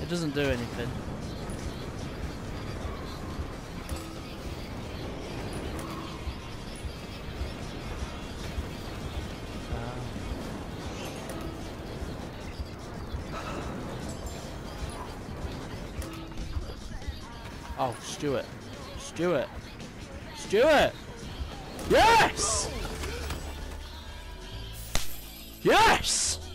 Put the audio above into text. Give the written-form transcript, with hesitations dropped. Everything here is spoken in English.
It doesn't do anything. Oh, Stuart. Stuart. Stuart! Yes! Yes!